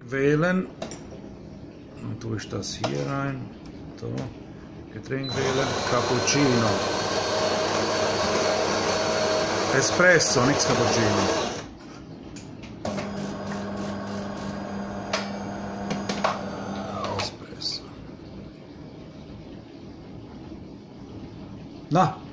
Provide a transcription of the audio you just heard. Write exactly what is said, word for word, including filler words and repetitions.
wählen. Dann tue ich das hier rein. So. Getränk wählen. Cappuccino. Espresso, nichts Cappuccino. Espresso. Na,